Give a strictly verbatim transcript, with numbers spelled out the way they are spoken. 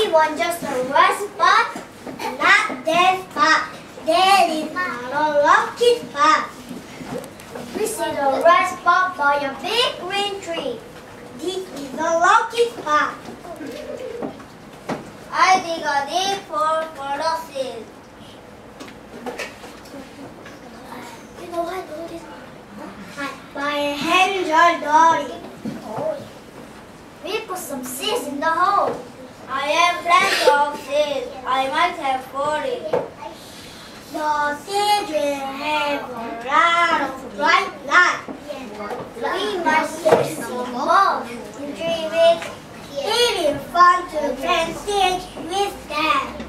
want just a rest spot, not that spot. That is not a lucky spot. We see the rest spot by a big green tree. This is a lucky spot. I dig a deep hole for the seed. You know what? My hands are dirty. We put some seeds in the hole. I have plenty of seeds. I might have forty. The seeds will have a lot of bright light. We might see some more in three weeks. It is fun to plant seeds with them.